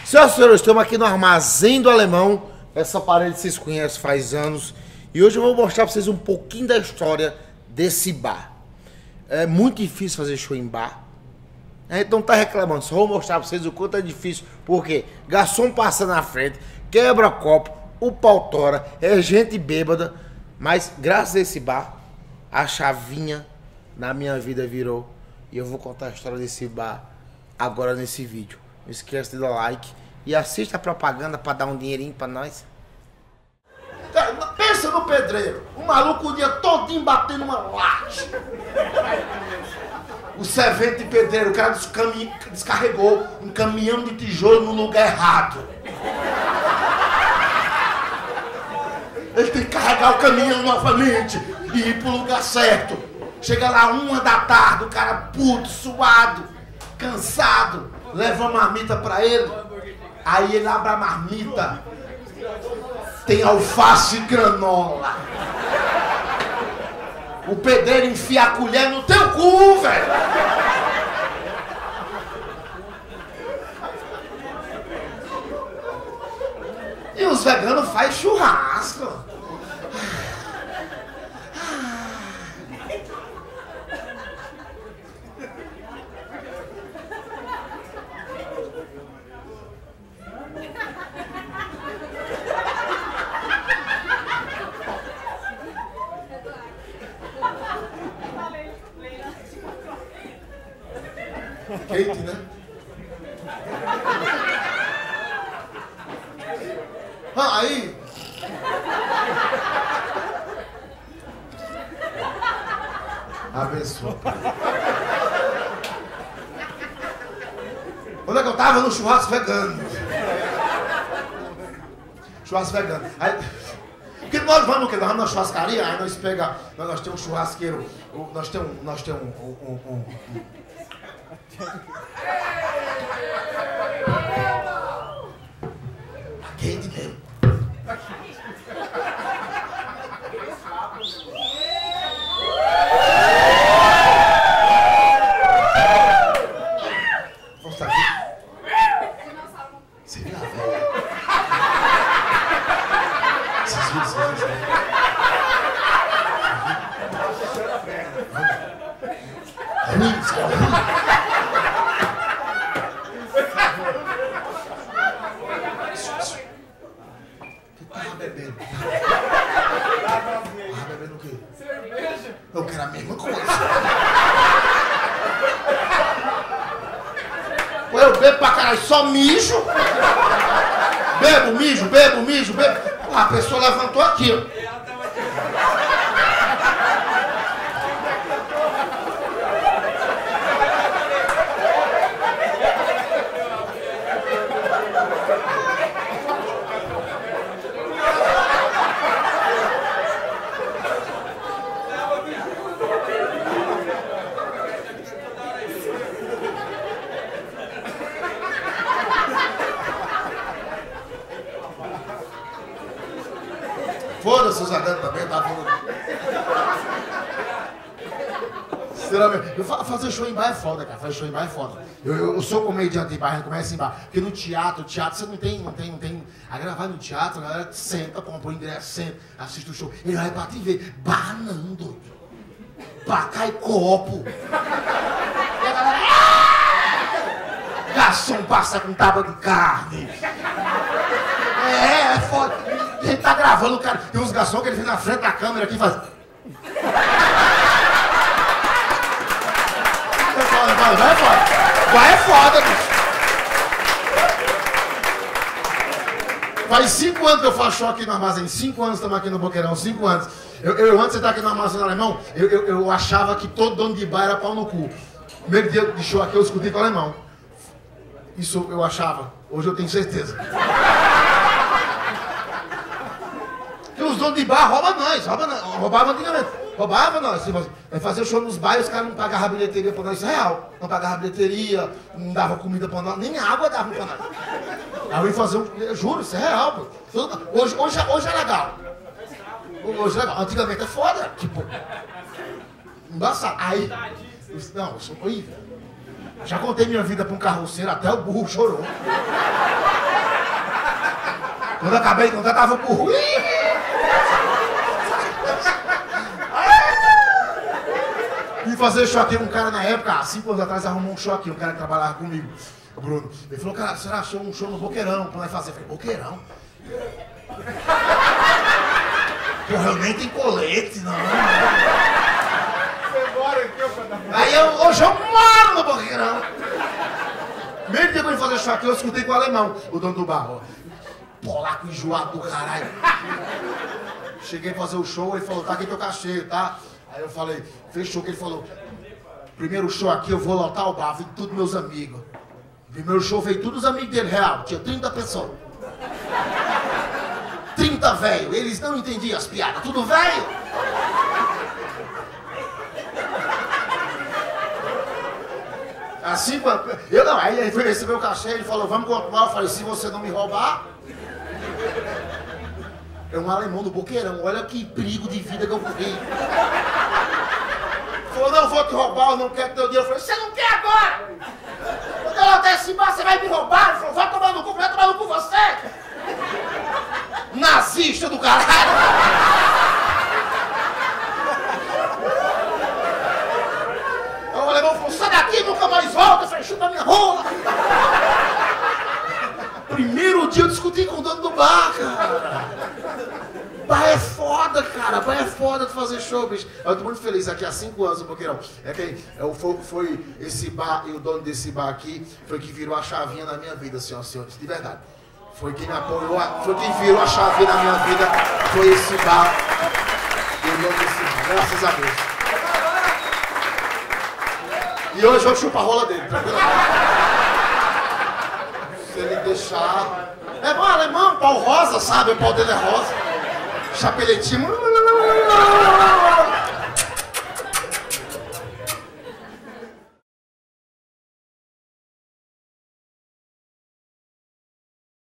Senhoras e senhores, estamos aqui no Armazém do Alemão. Essa parede vocês conhecem faz anos. E hoje eu vou mostrar para vocês um pouquinho da história desse bar. É muito difícil fazer show em bar. A gente não tá reclamando, só vou mostrar para vocês o quanto é difícil. Porque garçom passa na frente, quebra copo, o pau tora, é gente bêbada. Mas graças a esse bar, a chavinha na minha vida virou. E eu vou contar a história desse bar agora nesse vídeo. Não esqueça de dar like e assista a propaganda para dar um dinheirinho para nós. Pensa no pedreiro, o maluco o dia todinho batendo uma laje. O servente de pedreiro, o cara descarregou um caminhão de tijolo no lugar errado. Ele tem que carregar o caminhão novamente e ir pro lugar certo. Chega lá 1h da tarde, o cara puto, suado, cansado, leva uma marmita pra ele. Aí ele abre a marmita, tem alface e granola. O pedreiro enfia a colher no teu cu, velho. E os veganos fazem churrasco. Kate, né? Aí. Abençoa. Onde é que eu tava? No churrasco vegano. Churrasco vegano. Aí, porque nós vamos o quê? Nós vamos na churrascaria, aí nós pega. Nós temos um churrasqueiro. Nós temos quente mesmo. Força aqui. Você viu a velha? Vocês viram? Ruim, você é ruim. Bebendo. Bebendo o quê? Cerveja. Eu quero a mesma coisa. Eu bebo pra caralho, só mijo. Bebo, mijo. A pessoa levantou aqui, ó. Foda-se os aganos também, tá falando. Sinceramente, fazer show em bar é foda, cara. Fazer show em bar é foda. Eu sou comediante em bar, começa em bar. Porque no teatro você não tem. A gravar no teatro, a galera senta, compra o ingresso, senta, assiste o show. Ele vai pra te ver. Bar não, doido. Bar cai copo. E a galera. Garçom passa com tábua de carne. É foda. A gente tá gravando, o cara. Tem uns garçons que ele vem na frente da câmera aqui e faz. Vai é foda, bicho. Faz 5 anos que eu faço show aqui no Armazém. 5 anos estamos aqui no Boqueirão, 5 anos. Eu antes de estar aqui no Armazém do Alemão, eu achava que todo dono de bar era pau no cu. Primeiro dia de show aqui eu escutei com o alemão. Isso eu achava. Hoje eu tenho certeza. Os donos de bar roubam nós, roubavam antigamente. Roubava nós. Vai fazer show nos bairros, os caras não pagavam a bilheteria pra nós, isso é real. Não pagavam a bilheteria, não dava comida pra nós, nem água dava pra nós. Aí eu ia fazer eu juro, isso é real, pô. Hoje é legal. Hoje é legal. Antigamente é foda, tipo. Embaçado. Aí. Não, eu sou horrível. Já contei minha vida pra um carroceiro, até o burro chorou. Quando eu acabei de contar, tava por ruim. E fazer show aqui, um cara na época, há 5 anos atrás, arrumou um show aqui, um cara que trabalhava comigo, o Bruno. Ele falou, cara, você achou um show no Boqueirão, como vai fazer? Eu falei, Boqueirão? Porra, eu nem tenho colete, não. Você mora aqui, ó. Aí hoje eu moro no Boqueirão. Mesmo depois de fazer show aqui, eu escutei com o alemão, o dono do bar, ó. Polaco enjoado do caralho. Cheguei a fazer o show, ele falou, tá aqui teu cachê, tá? Aí eu falei, fechou, que ele falou, primeiro show aqui eu vou lotar o bar, vem todos meus amigos. Primeiro show veio todos os amigos dele, real, tinha 30 pessoas. 30 velho, eles não entendiam as piadas, tudo velho. Assim, eu não, aí ele recebeu o cachê, ele falou, vamos continuar, eu falei, se você não me roubar... É um alemão do Boqueirão, olha que perigo de vida que eu corri. Falou, não, vou te roubar, eu não quero teu dinheiro. Eu falei, você não quer agora? Quando ela desce embaixo, você vai me roubar? Ele falou, vai tomar no cu, vai tomar no cu você! Nazista do caralho! Aí o alemão falou, sai daqui, nunca mais volta! Eu falei, chupa minha rola! Primeiro dia eu discuti com o dono do bar, cara. Bar é foda, cara. Bar é foda de fazer show, bicho. Eu tô muito feliz aqui há 5 anos no Boqueirão. É que foi esse bar e o dono desse bar aqui foi que virou a chavinha na minha vida, senhoras e senhores. De verdade. Foi quem me apoiou, foi quem virou a chavinha na minha vida. Foi esse bar e o dono desse bar. Graças a Deus. E hoje eu chupo a rola dele, tranquilamente. Se ele deixar... É bom, alemão, pau rosa, sabe? O pau dele é rosa. Chapeletinho.